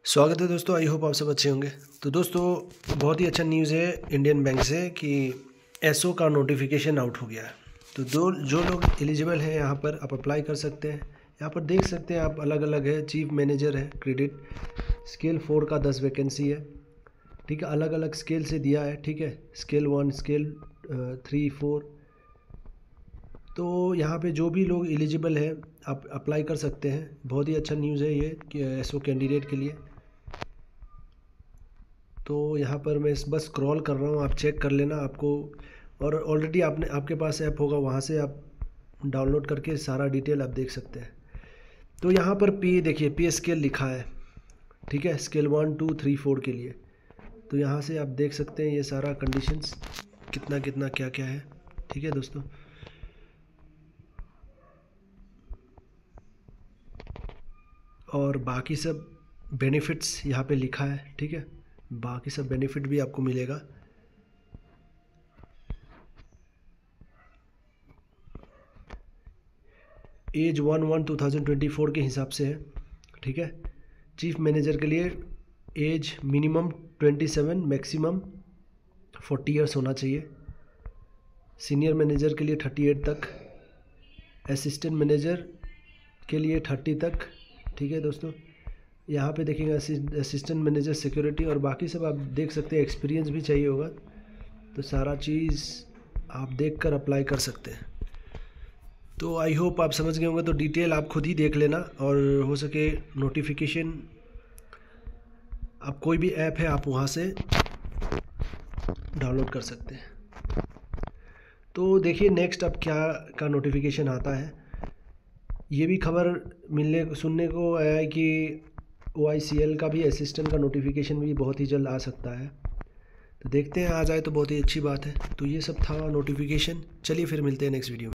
स्वागत है दोस्तों। आई होप आप सब अच्छे होंगे। तो दोस्तों बहुत ही अच्छा न्यूज़ है इंडियन बैंक से कि एसओ का नोटिफिकेशन आउट हो गया है। तो जो लोग एलिजिबल हैं यहाँ पर आप अप्लाई कर सकते हैं। यहाँ पर देख सकते हैं आप, अलग अलग है। चीफ मैनेजर है क्रेडिट, स्केल 4 का 10 वैकेंसी है। ठीक है, अलग अलग स्केल से दिया है। ठीक है, स्केल 1, स्केल 3, 4। तो यहाँ पे जो भी लोग एलिजिबल हैं आप अप्लाई कर सकते हैं। बहुत ही अच्छा न्यूज़ है ये कि एसओ कैंडिडेट के लिए। तो यहाँ पर मैं बस स्क्रॉल कर रहा हूँ, आप चेक कर लेना आपको। और ऑलरेडी आपके पास ऐप होगा, वहाँ से आप डाउनलोड करके सारा डिटेल आप देख सकते हैं। तो यहाँ पर पे देखिए, पे स्केल लिखा है। ठीक है, स्केल 1, 2, 3, 4 के लिए। तो यहाँ से आप देख सकते हैं ये सारा कंडीशंस कितना कितना क्या क्या है। ठीक है दोस्तों, और बाकी सब बेनिफिट्स यहाँ पे लिखा है। ठीक है, बाकी सब बेनिफिट भी आपको मिलेगा। एज 1/1/2024 के हिसाब से है। ठीक है, चीफ मैनेजर के लिए एज मिनिमम 27, मैक्सिमम 40 ईयर्स होना चाहिए। सीनियर मैनेजर के लिए 38 तक, असिस्टेंट मैनेजर के लिए 30 तक। ठीक है दोस्तों, यहाँ पे देखेंगे असिस्टेंट मैनेजर सिक्योरिटी, और बाकी सब आप देख सकते हैं। एक्सपीरियंस भी चाहिए होगा, तो सारा चीज़ आप देख कर अप्लाई कर सकते हैं। तो आई होप आप समझ गए होंगे। तो डिटेल आप खुद ही देख लेना, और हो सके नोटिफिकेशन आप कोई भी ऐप है आप वहाँ से डाउनलोड कर सकते हैं। तो देखिए नेक्स्ट अब क्या का नोटिफिकेशन आता है। ये भी खबर सुनने को आया है कि OICL का भी असिस्टेंट का नोटिफिकेशन भी बहुत ही जल्द आ सकता है। तो देखते हैं, आ जाए तो बहुत ही अच्छी बात है। तो ये सब था नोटिफिकेशन। चलिए फिर मिलते हैं नेक्स्ट वीडियो में।